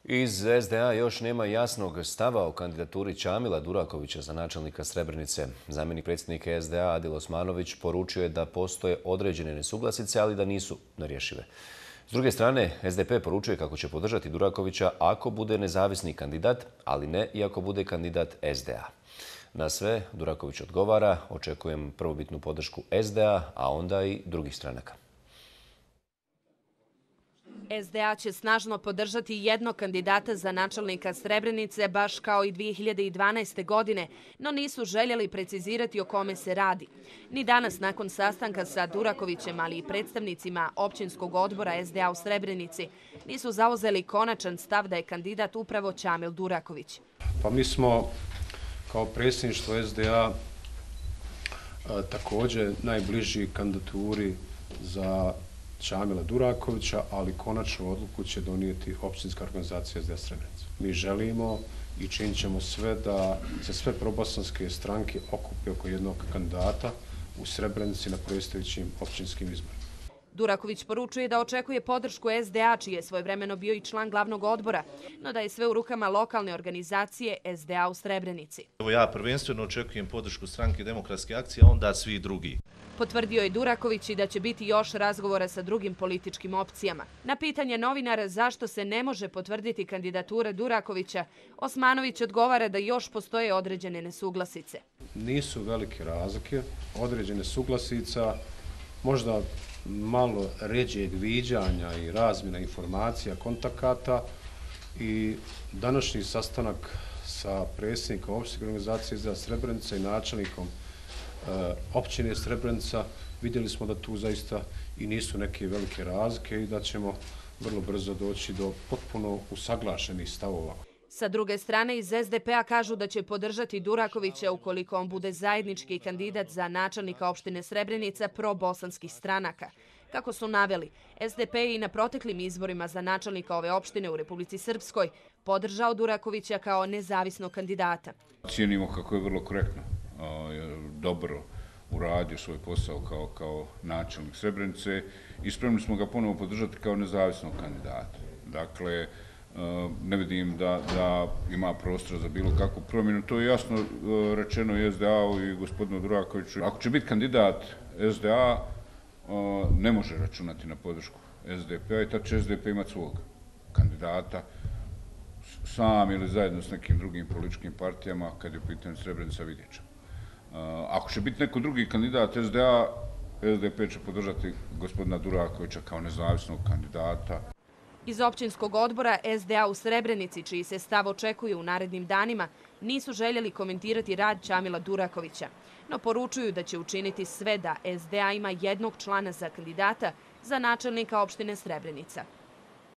Iz SDA još nema jasnog stava o kandidaturi Čamila Durakovića za načelnika Srebrenice. Zamjenik predsjednika SDA Adil Osmanović poručio je da postoje određene nesuglasice, ali da nisu nerješive. S druge strane, SDP poručuje kako će podržati Durakovića ako bude nezavisni kandidat, ali ne i ako bude kandidat SDA. Na sve Duraković odgovara: očekujem prvobitnu podršku SDA, a onda i drugih stranaka. SDA će snažno podržati jednog kandidata za načelnika Srebrenice, baš kao i 2012. godine, no nisu željeli precizirati o kome se radi. Ni danas, nakon sastanka sa Durakovićem, ali i predstavnicima općinskog odbora SDA u Srebrenici, nisu zauzeli konačan stav da je kandidat upravo Čamil Duraković. Pa mi smo kao predsjedništvo SDA također najbliži kandidaturi za Čamila Durakovića, ali konačnu odluku će donijeti općinska organizacija SDA Srebrenica. Mi želimo i činit ćemo sve da se sve probosanske stranke okupe oko jednog kandidata u Srebrenici na predstojećim općinskim izborima. Duraković poručuje da očekuje podršku SDA, čiji je svojevremeno bio i član glavnog odbora, no da je sve u rukama lokalne organizacije SDA u Srebrenici. Ja prvenstveno očekujem podršku stranke Demokratske akcije, a onda svi drugi. Potvrdio je Duraković i da će biti još razgovora sa drugim političkim opcijama. Na pitanje novinara zašto se ne može potvrditi kandidatura Durakovića, Osmanović odgovara da još postoje određene nesuglasice. Nisu velike razlike, određene suglasica, možda malo ređeg viđanja i razmjena informacija, kontakata, i današnji sastanak sa predsjednikom općinske organizacije SDA Srebrenica i načelnikom općine Srebrenica, vidjeli smo da tu zaista i nisu neke velike razlike i da ćemo vrlo brzo doći do potpuno usaglašenih stavova. Sa druge strane, iz SDP-a kažu da će podržati Durakovića ukoliko on bude zajednički kandidat za načelnika opštine Srebrenica pro-bosanskih stranaka. Kako su naveli, SDP je i na proteklim izborima za načelnika ove opštine u Republici Srpskoj podržao Durakovića kao nezavisnog kandidata. Cijenimo kako je vrlo korektno, dobro uradio svoj posao kao načelnik Srebrenice i spremni smo ga ponovo podržati kao nezavisnog kandidata. Dakle, ne vidim da ima prostora za bilo kakvu promjenu. To je jasno rečeno i SDA-u i gospodinu Durakoviću. Ako će biti kandidat SDA, ne može računati na podršku SDP-a i tad će SDP imati svog kandidata sam ili zajedno s nekim drugim političkim partijama. Kad je u pitanju Srebrenica, vidjet ćemo. Ako će biti neko drugi kandidat SDA, SDP će podržati gospodina Durakovića kao nezavisnog kandidata. Iz općinskog odbora SDA u Srebrenici, čiji se stav očekuje u narednim danima, nisu željeli komentirati rad Čamila Durakovića, no poručuju da će učiniti sve da SDA ima jednog člana za kandidata za načelnika opštine Srebrenica.